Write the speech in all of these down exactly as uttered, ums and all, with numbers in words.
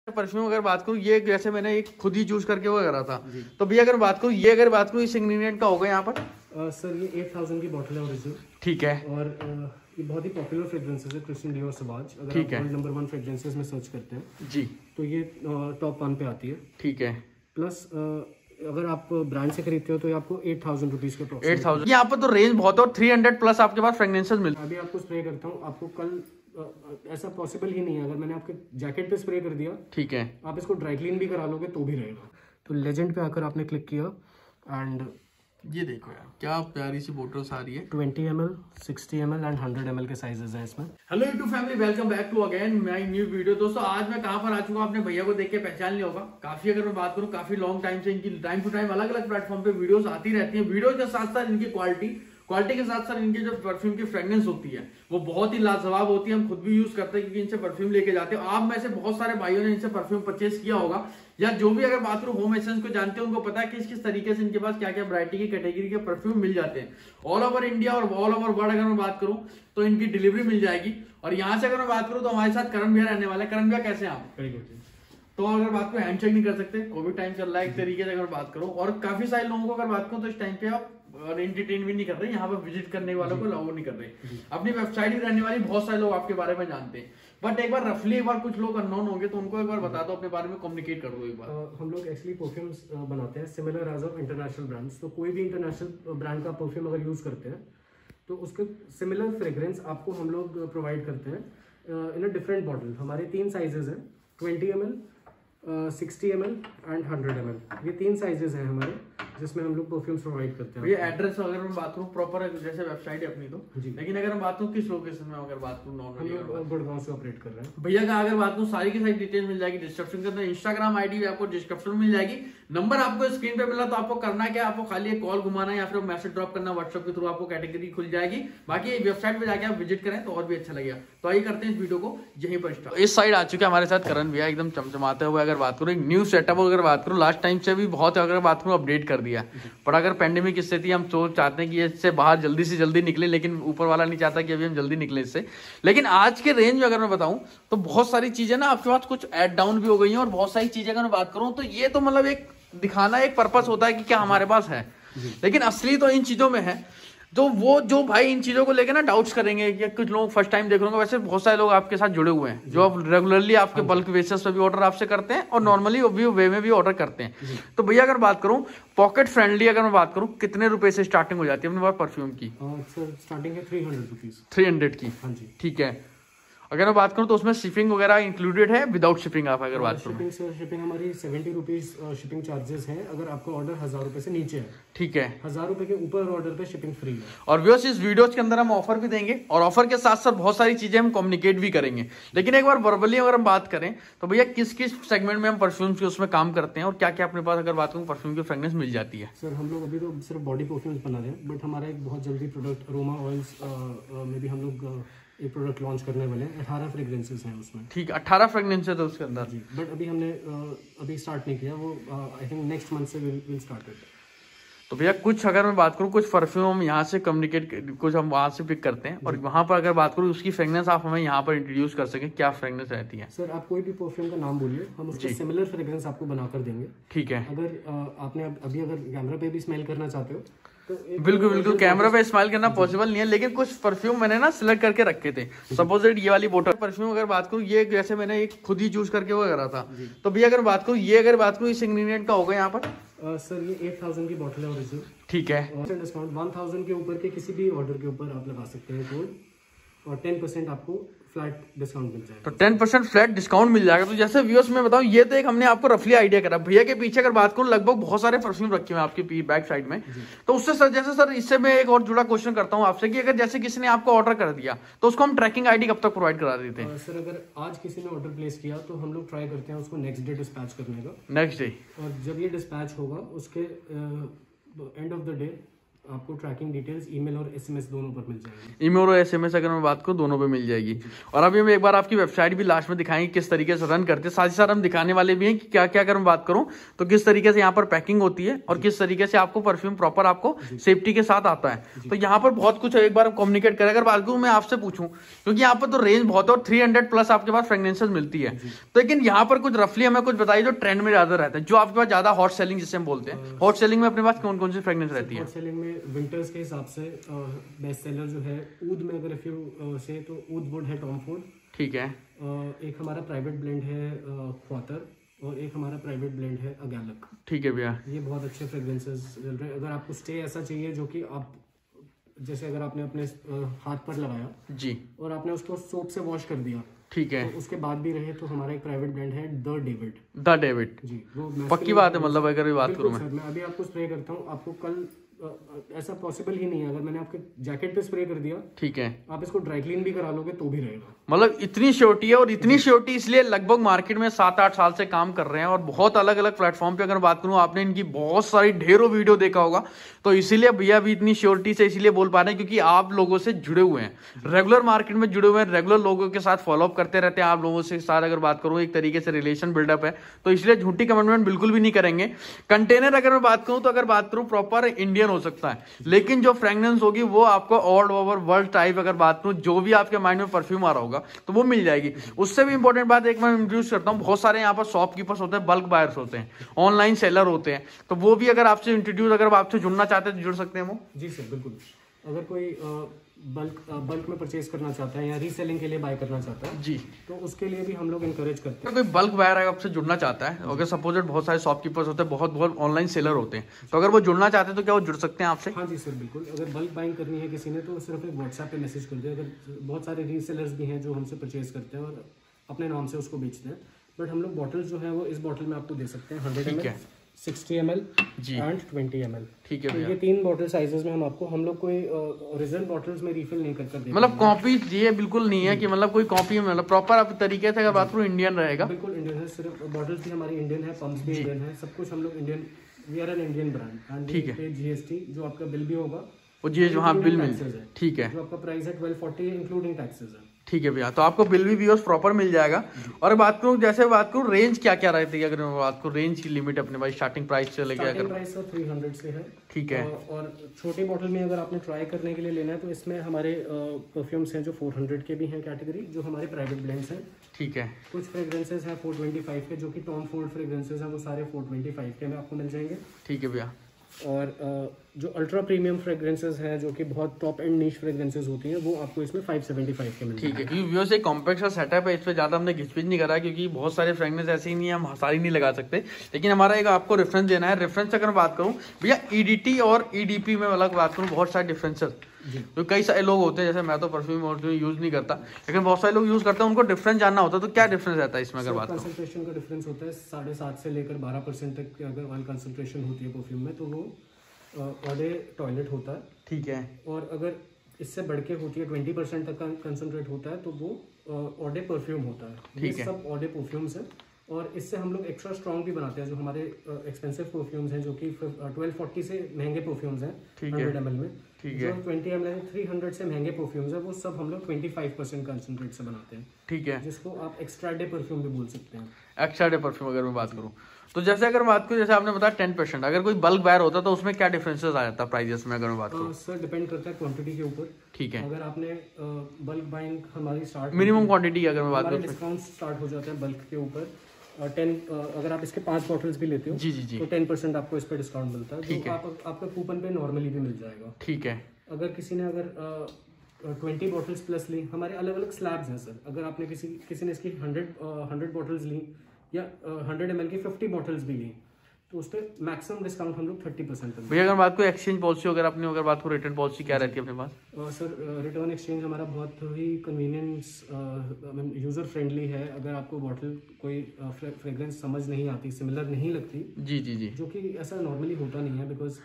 Perfume अगर बात करूँ, ये जैसे मैंने एक खुद ही चूज करके वो करा था, तो भैया अगर बात करूँ, ये अगर बात करूँ इस इंग्रेडिएंट का होगा यहाँ पर uh, सर ये एट थाउजेंड की बॉटल है ओरिजिनल। ठीक है। और uh, ये बहुत ही पॉपुलर फ्रेग्रेंसेस है, क्रिस्टियन डियोर सवाज। अगर ठीक आप है। नंबर वन फ्रेग्रेंसेस में सर्च करते हैं जी, तो ये टॉप वन पे आती है। ठीक है। प्लस uh, अगर आप ब्रांड से खरीदते हो तो ये आपको एट थाउजेंड रुपीज के प्रॉफिट। एट थाउजेंड यहाँ पर तो रेंज बहुत है और थ्री हंड्रेड प्लस आपके पास फ्रेग्रेंसेस मिलते हैं। अभी आपको स्प्रे करता हूँ, आपको कल uh, ऐसा पॉसिबल ही नहीं है, अगर मैंने आपके जैकेट पे स्प्रे कर दिया, ठीक है, आप इसको ड्राई क्लीन भी करा लोगे तो भी रहेगा। तो लेजेंड पे आकर आपने क्लिक किया एंड ये देखो यार क्या प्यारी सी बोटल्स आ रही है। Twenty M L, sixty M L and hundred M L के साइजेस हैं इसमें। Hello YouTube family, welcome back to again my new video. दोस्तों आज मैं कहां पर आ चुका हूं, आपने भैया को देख के पहचान लिया होगा। काफी अगर मैं बात करूं, काफी लॉन्ग टाइम से इनकी टाइम टू टाइम अलग अलग प्लेटफॉर्म पे वीडियोस आती रहती है। वीडियो के साथ साथ इनकी क्वालिटी क्वालिटी के साथ साथ इनकी जो परफ्यूम की फ्रेग्रेंस होती है वो बहुत ही लाजवाब होती है। हम खुद भी यूज करते हैं क्योंकि इनसे परफ्यूम लेके जाते हैं। आप में से बहुत सारे भाइयों ने इनसे परफ्यूम परचेस किया होगा, या जो भी अगर बात करूं होम एसेंस को जानते हैं उनको पता है कि किस किस तरीके से इनके पास क्या क्या वैरायटी की कैटेगरी के परफ्यूम मिल जाते हैं। ऑल ओवर इंडिया और ऑल ओवर वर्ल्ड अगर मैं बात करूं तो इनकी डिलीवरी मिल जाएगी। और यहाँ से अगर मैं बात करूं तो हमारे साथ करण भैया रहने वाले। करण भैया कैसे हैं आप? Very good. तो अगर बात करूं हैंड चेक नहीं कर सकते, कोविड टाइम चल रहा है एक तरीके से अगर बात करूं, और काफी सारे लोगों को अगर बात करूं तो इस टाइम पे आप एंटरटेन भी नहीं कर रहे, यहाँ पर विजिट करने वालों को अलाउ नहीं कर रहे। अपनी वेबसाइट ही रहने वाली बहुत सारे लोग आपके बारे में जानते हैं, बट एक बार रफली एक बार कुछ लोग अननोन होंगे तो उनको एक बार बता दो, अपने बारे में कम्युनिकेट कर दो एक बार। uh, हम लोग एक्चुअली परफ्यूम्स बनाते हैं similar as of international brands. तो कोई भी इंटरनेशनल ब्रांड का परफ्यूम अगर यूज करते हैं तो उसके सिमिलर फ्रेग्रेंस आपको हम लोग प्रोवाइड करते हैं इन अ डिफरेंट बॉटल। हमारे तीन साइजेस हैं, twenty M L, sixty M L and hundred M L. ये तीन साइजेस हैं हमारे जिसमें हम लोग परफ्यूम्स प्रोवाइड करते हैं। ये एड्रेस अगर मैं बात करूँ प्रॉपर जैसे वेबसाइट है अपनी तो, लेकिन अगर मैं बात करूँ किस लोकेशन में अगर बात करूँ, हम लोग गुड़गांव से ऑपरेट कर रहे हैं। भैया का अगर बात करूँ सारी की सारी डिटेल मिल जाएगी डिस्क्रिप्शन के अंदर। इंस्टाग्राम आईडी भी आपको डिस्क्रिप्शन में मिल जाएगी। नंबर आपको स्क्रीन पे मिला तो आपको करना क्या, आपको खाली एक कॉल घुमाना या फिर मैसेज ड्रॉप करना व्हाट्सएप के थ्रू, आपको कैटेगरी खुल जाएगी। बाकी वेबसाइट पे जाके आप विजिट करें तो और भी अच्छा लगेगा। तो आइए करते हैं इस वीडियो को यहीं पर स्टार्ट। इस साइड आ चुके हैं हमारे साथ करण भैया, एकदम चमचमाते हुए। अगर बात करूँ एक न्यू सेटअप अगर बात करूँ, लास्ट टाइम से भी बहुत अगर बात करूँ अपडेट कर दिया, पर अगर पेंडेमिक स्थिति हम सोच चाहते हैं कि इससे बाहर जल्दी से जल्दी निकले, लेकिन ऊपर वाला नहीं चाहता कि अभी हम जल्दी निकले इससे। लेकिन आज के रेंज में अगर मैं बताऊं तो बहुत सारी चीजें ना आपके पास कुछ एड डाउन भी हो गई हैं, और बहुत सारी चीजें अगर मैं बात करूं तो ये तो मतलब एक दिखाना एक पर्पस होता है कि क्या हमारे पास है, लेकिन असली तो इन चीजों में है। तो वो जो भाई इन चीजों को लेकर ना डाउट्स करेंगे, या कुछ लोग फर्स्ट टाइम देख रहे होंगे, वैसे बहुत सारे लोग आपके साथ जुड़े हुए हैं जो आप रेगुलरली आपके बल्क बेसिस पे भी ऑर्डर आपसे करते हैं और नॉर्मली भी वे में भी ऑर्डर करते हैं। तो भैया अगर बात करूं पॉकेट फ्रेंडली अगर मैं बात करूं, कितने रुपए से स्टार्टिंग हो जाती है अपने पास परफ्यूम की? सर स्टार्टिंग है three hundred rupees. Three hundred की? हाँ जी। ठीक है। अगर मैं बात करूं तो उसमें शिपिंग वगैरह इंक्लूडेड है, विदाउट शिपिंग आप अगर बात करूं? शिपिंग सर शिपिंग हमारी सेवेंटी रुपीज शिपिंग चार्जेस है अगर आपका ऑर्डर हजार रुपए से नीचे है। ठीक है। हजार रुपए के ऊपर ऑर्डर पे शिपिंग फ्री है। और व्यूअर्स इस वीडियो के अंदर हम ऑफर भी देंगे, और ऑफर के साथ साथ बहुत सारी चीजें हम कम्युनिकेट भी करेंगे। लेकिन एक बार वर्बली अगर हम बात करें तो भैया किस किस सेगमेंट में हम परफ्यूम्स के उसमें काम करते हैं, और क्या क्या अपने पास अगर बात करूं परफ्यूम की फ्रेग्रेंस मिल जाती है? सर हम लोग अभी तो सिर्फ बॉडी परफ्यूम्स बना रहे हैं, बट हमारा एक बहुत जल्दी प्रोडक्ट अरोमा ऑयल्स में भी हम लोग एक प्रोडक्ट लॉन्च करने वाले हैं। अठारह फ्रेग्रेंसेस हैं उसमें। ठीक है, अठारह फ्रेग्रेंस है तो उसके अंदर जी, बट अभी हमने अभी स्टार्ट नहीं किया, वो आई थिंक नेक्स्ट मंथ से विल स्टार्ट इट। तो भैया कुछ अगर मैं बात करूं कुछ परफ्यूम हम यहाँ से कम्युनिकेट, कुछ हम वहां से पिक करते हैं, और वहां पर अगर बात करूं उसकी फ्रेग्रेंस आप हमें यहाँ पर इंट्रोड्यूस कर सकें, क्या फ्रेग्रेंस रहती है? सर आप कोई भी परफ्यूम का नाम बोलिए, हम उसका सिमिलर फ्रेग्रेंस आपको बनाकर देंगे। ठीक है। अगर आपने अभी अगर कैमरा पे भी स्मेल करना चाहते हो तो बिल्कुल बिल्कुल, कैमरा पे स्माइल करना पॉसिबल नहीं है, लेकिन कुछ परफ्यूम मैंने ना सिलेक्ट करके रखे थे। सपोज ये वाली बोतल परफ्यूम अगर बात करूँ, ये जैसे मैंने एक खुद ही चूज करके वो करा था, तो भैया अगर बात करूँ ये अगर बात करूँ इस इंग्रेडिएंट का होगा यहाँ पर सर ये एट थाउजेंड की बॉटल है ओरिजिनल। ठीक है। और डिस्काउंट वन थाउजेंड के ऊपर के किसी भी ऑर्डर के ऊपर आप लगा सकते हैं कोड, और टेन परसेंट आपको फ्लैट डिस्काउंट मिल जाएगा। तो टेन परसेंट फ्लैट डिस्काउंट मिल जाएगा। तो जैसे व्यूअर्स में बताऊं, ये तो एक हमने आपको रफली आइडिया करा। भैया के पीछे अगर बात करूं लगभग बहुत सारे परफ्यूम रखे हुए हैं आपकी बैक साइड में। तो उससे सर जैसे सर इससे मैं एक और जुड़ा क्वेश्चन करता हूं आपसे कि अगर जैसे किसी ने आपको ऑर्डर कर दिया तो उसको हम ट्रैकिंग आईडी कब तक प्रोवाइड करा देते हैं? सर अगर आज किसी ने ऑर्डर प्लेस किया तो हम लोग ट्राई करते हैं उसको नेक्स्ट डे डिस्पैच करने का। Next day? और जब ये डिस्पैच होगा उसके एंड ऑफ द डे आपको ट्रैकिंग डिटेल्स ईमेल और एसएमएस दोनों पर मिल जाएगी। ईमेल और एसएमएस अगर मैं बात करूँ दोनों पे मिल जाएगी। और अभी हम एक बार आपकी वेबसाइट भी लास्ट में दिखाएंगे किस तरीके से रन करते हैं, साथ ही साथ हम दिखाने वाले भी हैं कि क्या क्या अगर मैं बात करूँ तो किस तरीके से यहाँ पर पैकिंग होती है और किस तरीके से आपको परफ्यूम प्रॉपर आपको सेफ्टी के साथ आता है। तो यहाँ पर बहुत कुछ एक बार कम्युनिकेट करें। अगर बात करूँ मैं आपसे पूछूं, क्योंकि यहाँ पर तो रेंज बहुत है और थ्री हंड्रेड प्लस आपके पास फ्रेग्रेंसेस मिलती है, तो लेकिन यहाँ पर कुछ रफली हमें कुछ बताइए जो ट्रेंड में ज्यादा रहता है, जो आपके पास ज्यादा हॉट सेलिंग जिसे हम बोलते हैं। हॉट सेलिंग में अपने पास कौन कौन सी फ्रेग्रेंस रहती है? हॉट सेलिंग में विंटर्स के हिसाब से बेस्ट सेलर जो है ऊद में अगर इफ यू से तो ऊद वुड है टॉम फोर्ड, ठीक है। एक हमारा प्राइवेट ब्लेंड है ख्वातर और एक हमारा प्राइवेट ब्लेंड है अगैलक, ठीक है भैया। ये बहुत अच्छे फ्रेग्रेंसेस चल रहे हैं। अगर आपको स्टे ऐसा चाहिए जो कि आप जैसे अगर आपने अपने हाथ पर लगाया जी और आपने उसको सोप से वॉश कर दिया, ठीक है, तो उसके बाद भी रहे तो हमारा एक प्राइवेट ब्लेंड है द डेविड। द डेविड जी, वो पक्की बात है, मतलब अगर भी बात करूं मैं मैं अभी आपको स्प्रे करता हूँ, आपको कल ऐसा पॉसिबल ही नहीं है, अगर मैंने आपके जैकेट पे स्प्रे कर दिया, ठीक है, आप इसको ड्राई क्लीन भी करा लोगे तो भी रहेगा। मतलब इतनी श्योरिटी है। और इतनी श्योरिटी इसलिए लगभग मार्केट में सात आठ साल से काम कर रहे हैं और बहुत अलग अलग प्लेटफॉर्म पे अगर बात करूं आपने इनकी बहुत सारी ढेरों वीडियो देखा होगा, तो इसीलिए भैया भी इतनी श्योरिटी से इसीलिए बोल पा रहे हैं क्योंकि आप लोगों से जुड़े हुए हैं, रेगुलर मार्केट में जुड़े हुए हैं, रेगुलर लोगों के साथ फॉलोअप करते रहते हैं। आप लोगों से साथ अगर बात करूं एक तरीके से रिलेशन बिल्डअप है, तो इसलिए झूठी कमिटमेंट बिल्कुल भी नहीं करेंगे। कंटेनर अगर मैं बात करूं तो अगर बात करूं प्रॉपर इंडियन हो सकता है, लेकिन जो फ्रेग्रेंस होगी वो आपको ऑल ओवर वर्ल्ड टाइप अगर बात करूं जो भी आपके माइंड में परफ्यूम आ रहा होगा तो वो मिल जाएगी। उससे भी इंपॉर्टेंट बात एक मैं इंट्रोड्यूस करता हूं, बहुत सारे यहाँ पर शॉपकीपर्स होते हैं, बल्क बायर्स होते हैं, ऑनलाइन सेलर होते हैं, तो वो भी अगर आपसे इंट्रोड्यूस अगर आपसे जुड़ना चाहते हैं तो जुड़ सकते हैं वो। जी सर बिल्कुल। अगर कोई बल्क बल्क में परचेज करना चाहता है या रीसेलिंग के लिए बाय करना चाहता है जी, तो उसके लिए भी हम लोग इनकरेज करते हैं। कोई बल्क बायर आपसे जुड़ना चाहता है, अगर सपोज बहुत सारे शॉपकीपर्स होते हैं, बहुत बहुत ऑनलाइन सेलर होते हैं, तो अगर वो जुड़ना चाहते हैं तो क्या वो जुड़ सकते हैं आपसे? हाँ जी सर बिल्कुल। अगर बल्क बाइंग करनी है किसी ने तो सिर्फ एक व्हाट्सएप पे मैसेज कर दे। अगर बहुत सारे रीसेलर्स भी हैं जो हमसे परचेज करते हैं और अपने नाम से उसको बेचते हैं, बट हम लोग बॉटल्स जो है वो इस बॉटल में आपको दे सकते हैं hundred M L, sixty M L and twenty M L. ठीक है तो ये तीन बॉटल साइजेस में हम आपको हम लोग कोई ओरिजिनल बॉटल्स में रिफिल नहीं कर कर देते, मतलब कॉपी ये बिल्कुल नहीं है कि मतलब कोई कॉपी मतलब प्रॉपर आप तरीके से अगर बात करूँ इंडियन रहेगा। बिल्कुल इंडियन है, सिर्फ बॉटल्स भी हमारी इंडियन है, पंप्स भी इंडियन है, सब कुछ हम लोग Indian, we are an Indian brand and ठीक है। जीएसटी जो आपका बिल भी होगा वो जी वहाँ बिल मिल जाए, ठीक है, जो आपका प्राइस है ट्वेल्व फोर्टी इंक्लूडिंग टैक्सेस है। ठीक है भैया, तो आपको बिल भी व्यूअर्स प्रॉपर मिल जाएगा। और बात करूँ जैसे बात करूँ रेंज क्या क्या रहती है, अगर मैं बात करूँ रेंज की लिमिट अपने भाई स्टार्टिंग प्राइस से लेकर अगर प्राइस थ्री हंड्रेड से है, ठीक है। और छोटी बॉटल में अगर आपने ट्राई करने के लिए लेना है तो इसमें हमारे परफ्यूम्स हैं जो फोर हंड्रेड के भी हैं कैटेगरी, जो हमारे प्राइवेट ब्लेंड्स हैं, ठीक है। कुछ फ्रेग्रेंसेस हैं फोर ट्वेंटी फाइव के, जो कि टॉम फोर्ड फ्रेग्रेंसेस हैं, वो सारे फोर ट्वेंटी फाइव के में आपको मिल जाएंगे, ठीक है भैया। और जो अल्ट्रा प्रीमियम फ्रेग्रेंसेस हैं जो कि बहुत टॉप एंड नीश फ्रेग्रेंसेस होती हैं वो आपको इसमें फाइव सेवेंटी फाइव के मिल ठीक है। क्योंकि व्यूअर्स एक कॉम्पैक्ट सा सेटअप है, इस पे ज्यादा हमने घिचपिच नहीं करा क्योंकि बहुत सारे फ्रेग्रेंस ऐसे ही नहीं है, हम सारी नहीं लगा सकते, लेकिन हमारा एक आपको रेफरेंस देना है। रेफरेंस अगर बात करूँ भैया ईडीटी और ईडीपी में अलग बात करूँ बहुत सारे डिफरेंसेस, तो कई सारे लोग होते हैं, जैसे मैं तो परफ्यूम और यूज नहीं करता, लेकिन बहुत सारे लोग यूज करते हैं, उनको डिफरेंस जानना होता है, तो क्या डिफरेंस रहता है इसमें अगर बात करूँ? कंसंट्रेशन का डिफरेंस होता है साढ़े सात से लेकर बारह परसेंट तक की अगर ऑयल कंसंट्रेशन होती है परफ्यूम में तो वो ऑडे टॉयलेट होता है, ठीक है, और अगर इससे बढ़ के होती है ट्वेंटी परसेंट तक का कंसंट्रेट होता है तो वो ऑडे परफ्यूम होता है। ये सब ऑडे परफ्यूम्स हैं और इससे हम लोग एक्स्ट्रा स्ट्रॉन्ग भी बनाते हैं। जो हमारे एक्सपेंसिव परफ्यूम्स हैं जो कि ट्वेल्व फोर्टी से महंगे परफ्यूम्स हैं हंड्रेड एम एल में, जो twenty M L three hundred से महंगे परफ्यूम्स हैं वो सब हम लोग ट्वेंटी फाइव परसेंट कंसंट्रेट से बनाते हैं, ठीक है, जिसको आप एक्स्ट्रा डे परफ्यूम भी बोल सकते हैं। एक्स्ट्रा डे परफ्यूम अगर मैं बात करूँ तो जैसे अगर बात करूँ जैसे आपने बताया टेन परसेंट, अगर कोई बल्क बायर होता तो उसमें क्या डिफरेंसेस आ जाता प्राइजेस में अगर मैं बात करूँ? सर डिपेंड करता है क्वांटिटी के ऊपर, ठीक है। अगर आपने बल्क बाइंग हमारी स्टार्ट मिनिमम क्वांटिटी अगर मैं बात करूँ डिस्काउंट स्टार्ट हो जाता है बल्क के ऊपर टेन, अगर आप इसके पांच बॉटल्स भी लेते हो जी जी जी तो टेन परसेंट आपको इस पे डिस्काउंट मिलता है, जो आप, आपका कूपन पे नॉर्मली भी मिल जाएगा, ठीक है। अगर किसी ने अगर ट्वेंटी बॉटल्स प्लस ली, हमारे अलग अलग स्लैब्स हैं सर, अगर आपने किसी किसी ने इसकी हंड्रेड हंड्रेड बॉटल्स ली या हंड्रेड एम एल की फिफ्टी बॉटल्स भी ली तो उस पर मैक्सिमम डिस्काउंट हम लोग थर्टी परसेंट। भैया अगर बात को एक्सचेंज पॉलिसी अगर आपने अगर बात को रिटर्न पॉलिसी क्या रहती है अपने पास? सर रिटर्न एक्सचेंज हमारा बहुत ही कन्वीनियंस यूज़र फ्रेंडली है। अगर आपको बॉटल कोई फ्रेग्रेंस समझ नहीं आती, सिमिलर नहीं लगती, जी जी जी जो कि ऐसा नॉर्मली होता नहीं है, बिकॉज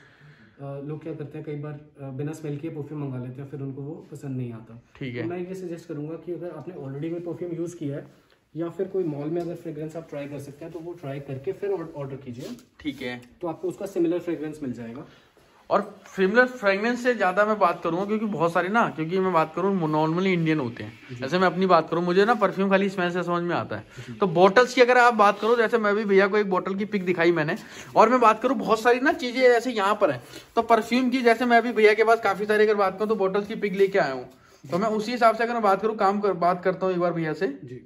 लोग क्या करते हैं कई बार बिना स्मेल के परफ्यूम मंगा लेते हैं, फिर उनको वो पसंद नहीं आता, ठीक है। तो मैं ये सजेस्ट करूंगा कि अगर आपने ऑलरेडी कोई परफ्यूम यूज़ किया है या फिर कोई मॉल में अगर फ्रेग्रेंस आप ट्राई कर सकते हैं तो वो ट्राई करके फिर ऑर्डर कीजिए, ठीक है, तो आपको उसका सिमिलर फ्रेग्रेंस मिल जाएगा। और सिमिलर फ्रेग्रेंस से ज्यादा मैं बात करूंगा क्योंकि बहुत सारे ना, क्योंकि मैं बात करूँ नॉर्मली इंडियन होते हैं, जैसे मैं अपनी बात करूँ, मुझे ना परफ्यूम खाली स्मेल से समझ में आता है। तो बॉटल्स की अगर आप बात करो, जैसे मैं भी भैया को एक बोतल की पिक दिखाई मैंने, और मैं बात करूँ बहुत सारी ना चीजें जैसे यहाँ पर है, तो परफ्यूम की जैसे मैं भी भैया के पास काफी सारी अगर बात करूँ तो बॉटल्स की पिक लेके आया हूँ, तो मैं उसी हिसाब से अगर मैं बात करूँ काम कर बात करता हूँ एक बार भैया से,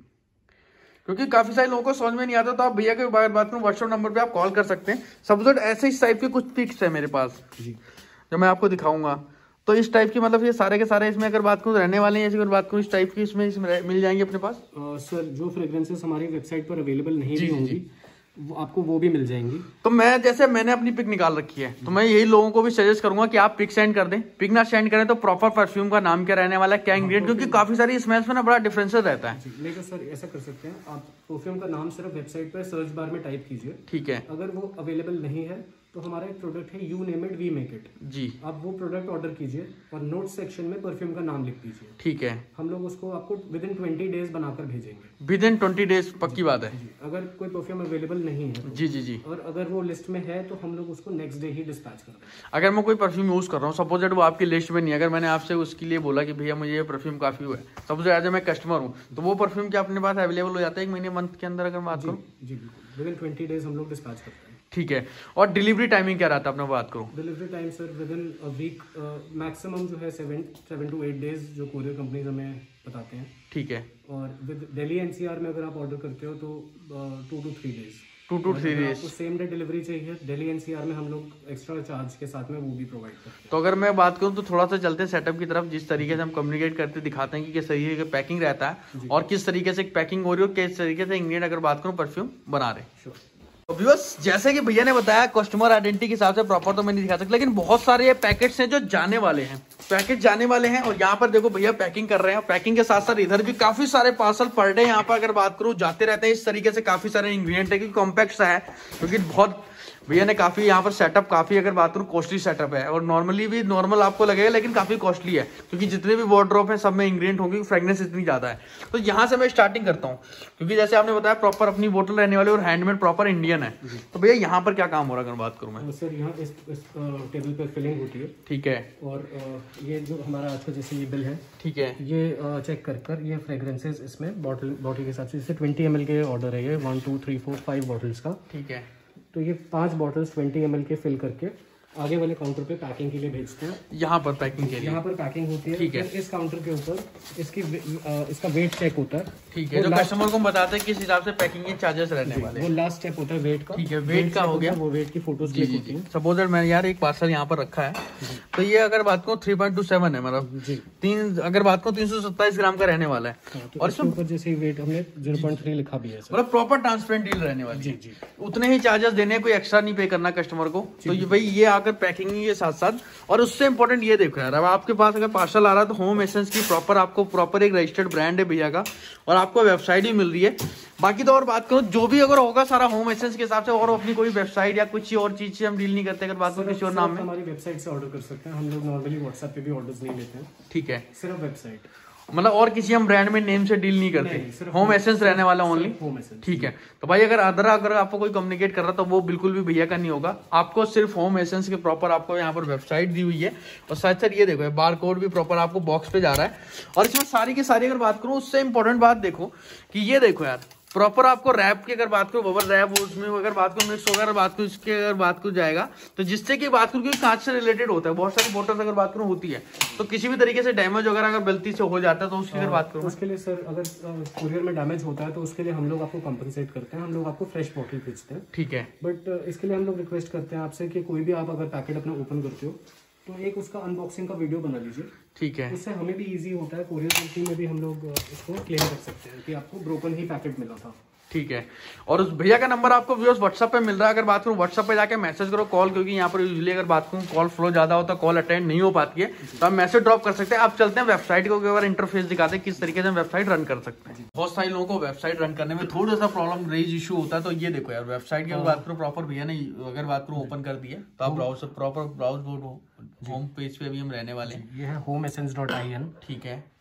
क्योंकि काफी सारे लोगों को समझ में नहीं आता, तो आप भैया के बात करूँ व्हाट्सएप नंबर पे आप कॉल कर सकते हैं। सब ऐसे इस टाइप के कुछ पिक्स है मेरे पास जो मैं आपको दिखाऊंगा। तो इस टाइप की मतलब ये सारे के सारे इसमें अगर बात करूँ रहने वाले हैं, अगर बात करूँ इस टाइप की इसमें इसमें मिल जाएंगे अपने पास। सर जो फ्रेग्रेंसेस हमारी वेबसाइट पर अवेलेबल नहीं भी होंगी वो आपको वो भी मिल जाएंगी। तो मैं जैसे मैंने अपनी पिक निकाल रखी है, तो मैं यही लोगों को भी सजेस्ट करूंगा कि आप पिक सेंड कर दें। पिक ना सेंड करें तो प्रॉपर परफ्यूम का नाम क्या रहने वाला है, क्या इंग्रेडिएंट, क्योंकि काफी सारी स्मेल्स में ना बड़ा डिफरेंस रहता है। लेकिन सर ऐसा कर सकते हैं, आप परफ्यूम का नाम सिर्फ वेबसाइट पर सर्च बार में टाइप कीजिए, ठीक है। अगर वो अवेलेबल नहीं है तो हमारा एक प्रोडक्ट है you name it we make it जी, आप वो प्रोडक्ट ऑर्डर कीजिए और नोट सेक्शन में परफ्यूम का नाम लिख दीजिए, ठीक है। हम लोग उसको आपको विद इन ट्वेंटी डेज बनाकर भेजेंगे। विद इन ट्वेंटी डेज पक्की बात है। अगर कोई परफ्यूम अवेलेबल नहीं है तो, जी जी जी, और अगर वो लिस्ट में है तो हम लोग उसको नेक्स्ट डे ही डिस्पैच कर देंगे। अगर मैं कोई परफ्यूम यूज कर रहा हूँ, सपोज वो आपकी लिस्ट में नहीं है, अगर मैंने आपसे उसके लिए बोला कि भैया मुझे ये परफ्यूम काफी हुआ है, सपोज एज मैं कस्टमर हूँ, तो वो परफ्यूम क्या अपने पास अवेलेबल हो जाता है एक महीने मंथ के अंदर अगर बात करूँ? जी बिल्कुल, विद इन ट्वेंटी डेज हम लोग डिस्पैच करते हैं। ठीक है। और डिलीवरी टाइमिंग क्या रहता है अपने बात करूँ? Delivery time sir within a week maximum जो है seven seven to eight days जो कोरियर कंपनीज हमें बताते हैं, ठीक है। और विद दिल्ली एनसीआर में अगर आप ऑर्डर करते हो तो two to three days two to three days same day delivery चाहिए दिल्ली एनसीआर में हम लोग एक्स्ट्रा चार्ज के साथ में वो भी प्रोवाइड करते हैं। तो अगर मैं बात करूं तो थोड़ा सा चलते हैं सेटअप की तरफ, जिस तरीके से हम कम्युनिकेट करते दिखाते हैं कि किस तरीके का पैकिंग रहता है और किस तरीके से पैकिंग हो रही है, किस तरीके से इंग्रेडिएंट अगर बात करूं परफ्यूम बना रहे। तो व्यूअर्स जैसे कि भैया ने बताया कस्टमर आइडेंटिटी के हिसाब से प्रॉपर तो मैं नहीं दिखा सकता, लेकिन बहुत सारे ये पैकेट्स हैं जो जाने वाले हैं, पैकेट जाने वाले हैं। और यहाँ पर देखो भैया पैकिंग कर रहे हैं, पैकिंग के साथ साथ इधर भी काफी सारे पार्सल पर डे यहाँ पर अगर बात करूँ जाते रहते हैं। इस तरीके से काफी सारे इंग्रेडिएंट है, क्योंकि कॉम्पैक्ट सा है, क्योंकि बहुत भैया ने काफी यहाँ पर सेटअप काफी अगर बात करूँ कॉस्टली सेटअप है, और नॉर्मली भी नॉर्मल आपको लगेगा लेकिन काफी कॉस्टली है, क्योंकि जितने भी वार्डरोब है सब में इंग्रेडिएंट होंगे, फ्रेग्रेंस इतनी ज्यादा है। तो यहाँ से मैं स्टार्टिंग करता हूँ, क्योंकि जैसे आपने बताया प्रॉपर अपनी बोतल रहने वाली और हैंडमेड प्रॉपर इंडियन है। तो भैया यहाँ पर क्या काम हो रहा है अगर बात करूँ मैं? सर यहाँ इस, इस टेबल पर फिलिंग होती है, ठीक है। और ये जो हमारा आज का जैसे ये बिल है, ठीक है, ये चेक कर कर ये फ्रेग्रेंसेस इसमें बॉटल बॉटल के हिसाब से, जैसे ट्वेंटी एम एल के ऑर्डर है ये one two three four five bottles का, ठीक है। तो ये पांच बॉटल्स ट्वेंटी एम एल के फिल करके आगे वाले काउंटर पे पैकिंग के लिए भेजते हैं। यहाँ पर पैकिंग के लिए यहाँ पर पैकिंग होती है, ठीक है। इस काउंटर के ऊपर इसकी इसका वेट चेक होता है, ठीक है, जो कस्टमर को बताते हैं किस हिसाब से पैकिंग के चार्जेस रहने वाले हैं। वो लास्ट स्टेप होता है वेट का, ठीक है। वेट का हो गया, वो वेट की फोटोज क्लिक होती है। सपोज मैंने यार एक पार्सल यहाँ पर रखा है, तो ये अगर बात करूँ थ्री पॉइंट टू सेवन है, मतलब तीन अगर बात करूँ तीन सौ सत्ताईस ग्राम का रहने वाला है, और इसके ऊपर जैसे वेट हमने जीरो पॉइंट थ्री लिखा भी है, मतलब प्रॉपर ट्रांसपेरेंट डील रहने वाली है। उतने ही चार्जेस देने, कोई एक्स्ट्रा नहीं पे करना कस्टमर को। तो ये भाई ये आकर पैकिंग के साथ साथ, और उससे इंपॉर्टेंट ये देखो यार, अब आपके पास अगर पार्सल आ रहा है तो होम एसेंस की प्रॉपर आपको प्रॉपर एक रजिस्टर्ड ब्रांड है भैया का, और आपको वेबसाइट भी मिल रही है। बाकी तो और बात करो जो भी अगर होगा सारा होम एसेंस के हिसाब से, और अपनी कोई वेबसाइट या कुछ और चीज से हम डील नहीं करते। अगर बात करो किसी और नाम में, हमारी वेबसाइट से ऑर्डर कर सकते हैं, हम लोग नॉर्मली व्हाट्सएप पे भी ऑर्डर्स नहीं लेते हैं, ठीक है, सिर्फ वेबसाइट, मतलब और किसी हम ब्रांड में नेम से डील नहीं करते, होम एसेंस रहने वाला ओनली, ठीक है। तो भाई अगर अदर अगर आपको कोई कम्युनिकेट कर रहा तो वो बिल्कुल भी भैया का नहीं होगा, आपको सिर्फ होम एसेंस के प्रॉपर आपको यहाँ पर वेबसाइट दी हुई है, और साथ साथ ये देखो बार कोड भी प्रॉपर आपको बॉक्स पे जा रहा है। और इसमें सारी की सारी अगर बात करूँ, उससे इंपॉर्टेंट बात देखो कि ये देखो यार प्रॉपर आपको रैप की अगर बात करूँ, बबल रैप उसमें अगर बात करूँ मिक्स वगैरह बात करूँ, इसके अगर बात करूँ जाएगा तो जिससे कि बात करूँ, क्योंकि कांच से रिलेटेड होता है, बहुत सारी बोटल्स अगर बात करूँ होती है, तो किसी भी तरीके से डैमेज वगैरह अगर गलती से हो जाता है तो उसकी अगर बात करूँ, उसके लिए सर अगर कुरियर में डैमेज होता है तो उसके लिए हम लोग आपको कंपनसेट करते हैं, हम लोग आपको फ्रेश बॉटल भेजते हैं, ठीक है। बट इसके लिए हम लोग रिक्वेस्ट करते हैं आपसे कि कोई भी आप अगर पैकेट अपना ओपन करते हो तो एक उसका अनबॉक्सिंग का वीडियो बना लीजिए, ठीक है। उससे हमें भी इजी होता है, कोरियर कंपनी में भी हम लोग इसको क्लेम कर सकते हैं कि आपको ब्रोकन ही पैकेट मिला था, ठीक है। और उस भैया का नंबर आपको व्यूअर्स व्हाट्सएप पे मिल रहा है, अगर बात करूँ व्हाट्सएप पे जाके मैसेज करो, कॉल, क्योंकि यहाँ पर यूजुअली अगर बात करूँ कॉल फ्लो ज्यादा होता है, कॉल अटेंड नहीं हो पाती है, तो आप मैसेज ड्रॉप कर सकते हैं। आप चलते हैं वेबसाइट को, अगर इंटरफेस दिखाते हैं किस तरीके से हम वेबसाइट रन कर सकते हैं। बहुत सारे लोगों को वेबसाइट रन करने में थोड़ा सा प्रॉब्लम रेज इशू होता है, तो ये देखो यार वेबसाइट की बात करूँ प्रॉपर भैया ने अगर बात करूँ ओपन कर दिया, तो आप browser proper browse board home page पे भी हम रहने वाले हैं, ये है Home Essence dot I N, ठीक है।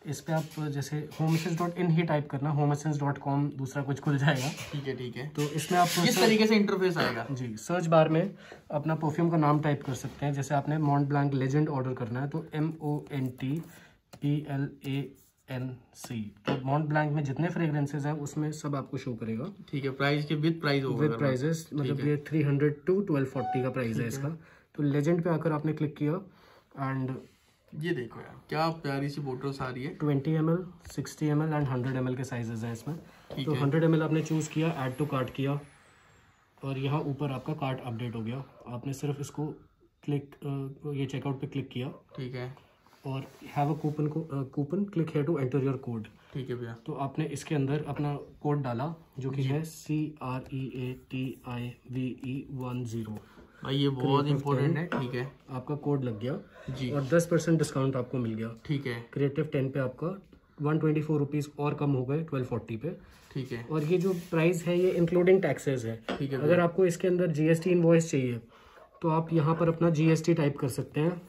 इस पे आप जैसे होमसेंस डॉट इन ही टाइप करना, होमसेंस डॉट कॉम दूसरा कुछ खुल जाएगा। ठीक है ठीक है। तो इसमें आप किस तरीके से इंटरफेस आएगा? जी, सर्च बार में अपना परफ्यूम का नाम टाइप कर सकते हैं। जैसे आपने मॉन्ट ब्लैंक लेजेंड ऑर्डर करना है तो M O N T P L A N C, तो मॉन्ट ब्लैंक में जितने फ्रेग्रेंसेज हैं उसमें सब आपको शो करेगा। ठीक है, प्राइस के विद प्राइस होगा, विद प्राइजेस, मतलब ये three hundred two twelve forty का प्राइस है इसका। तो लेजेंड पे आकर आपने क्लिक किया एंड ये देखो यार क्या प्यारी सी बोटल्स आ रही है। Twenty M L, sixty M L and hundred M L के साइजेस हैं इसमें। तो हंड्रेड एम एल आपने चूज़ किया, ऐड टू कार्ट किया और यहाँ ऊपर आपका कार्ट अपडेट हो गया। आपने सिर्फ इसको क्लिक, ये चेकआउट पे क्लिक किया। ठीक है। और हैव अ कूपन को कूपन क्लिक है टू एंटर योर कोड। ठीक है भैया। तो आपने इसके अंदर अपना कोड डाला जो कि है C R E A T I V E one zero. भाई ये बहुत इंपॉर्टेंट है। ठीक है, आपका कोड लग गया जी और दस परसेंट डिस्काउंट आपको मिल गया। ठीक है। क्रिएटिव टेन पे आपका वन ट्वेंटी फोर रुपीज़ और कम हो गए ट्वेल्व फोर्टी पे। ठीक है। और ये जो प्राइस है ये इंक्लूडिंग टैक्सेस है। ठीक है। अगर आपको इसके अंदर जीएसटी इनवॉइस चाहिए तो आप यहाँ पर अपना जीएसटी टाइप कर सकते हैं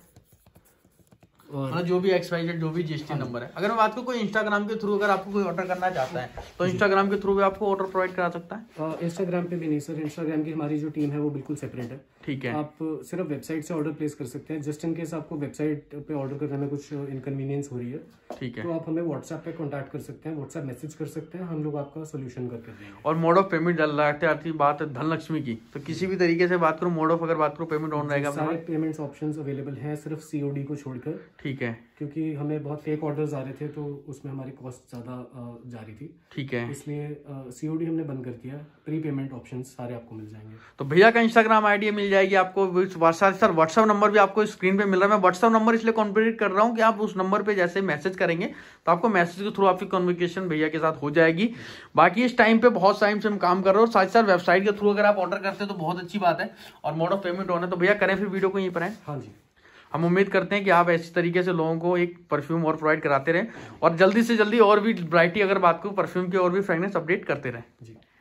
और हाँ, जो भी एक्सवाइजेड जो भी जीएसटी नंबर है। अगर मैं बात करूँ कोई इंस्टाग्राम के थ्रू अगर आपको कोई ऑर्डर करना चाहता है तो इंस्टाग्राम के थ्रू भी आपको ऑर्डर प्रोवाइड करा सकता है? इंस्टाग्राम पे भी नहीं सर, इंस्टाग्राम की हमारी जो टीम है वो बिल्कुल सेपरेट है। ठीक है। आप सिर्फ वेबसाइट से ऑर्डर प्लेस कर सकते हैं। जस्ट इन केस आपको वेबसाइट पे ऑर्डर करने में कुछ इनकन्वीनियंस हो रही है ठीक है, तो आप हमें व्हाट्सएप पे कांटेक्ट कर सकते हैं, व्हाट्सएप मैसेज कर सकते हैं, हम लोग आपका सोल्यूशन करके देंगे। और मोड ऑफ पेमेंट आते आती बात है धनलक्ष्मी की, तो किसी भी तरीके से बात करूँ मोड ऑफ अगर बात करूँ पेमेंट ऑन रहेगा? सारे पेमेंट्स ऑप्शंस अवेलेबल हैं सिर्फ सीओडी को छोड़कर। ठीक है, क्योंकि हमें बहुत फेक ऑर्डर्स आ रहे थे तो उसमें हमारी कॉस्ट ज़्यादा जा रही थी। ठीक है, इसलिए सीओडी हमने बंद कर दिया। प्री पेमेंट ऑप्शंस सारे आपको मिल जाएंगे। तो भैया का इंस्टाग्राम आईडी मिल जाएगी आपको, साथ सर व्हाट्सएप नंबर भी आपको स्क्रीन पे मिल रहा है। मैं व्हाट्सएप नंबर इसलिए कॉन्फिगर कर रहा हूँ कि आप उस नंबर पे जैसे मैसेज करेंगे तो आपको मैसेज के थ्रू आपकी कम्युनिकेशन भैया के साथ हो जाएगी। बाकी इस टाइम पे बहुत टाइम से हम काम कर रहे हैं और साथ साथ वेबसाइट के थ्रू अगर आप ऑर्डर करते हैं तो बहुत अच्छी बात है और मोड ऑफ पेमेंट होना है। तो भैया करें फिर वीडियो को यहीं पर है। हाँ जी, हम उम्मीद करते हैं कि आप ऐसी तरीके से लोगों को एक परफ्यूम और प्रोवाइड कराते रहें और जल्दी से जल्दी और भी वैरायटी अगर बात करूं परफ्यूम की और भी फ्रेग्रेंस अपडेट करते रहें। जी।